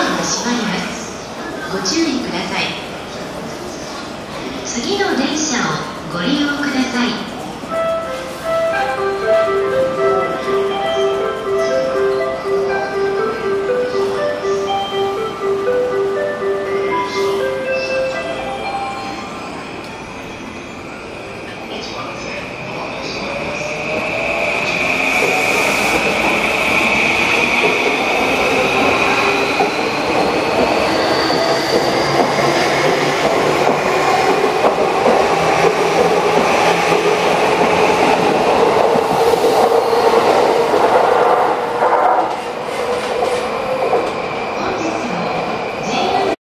が閉まります。ご注意ください。次の電車をご利用ください。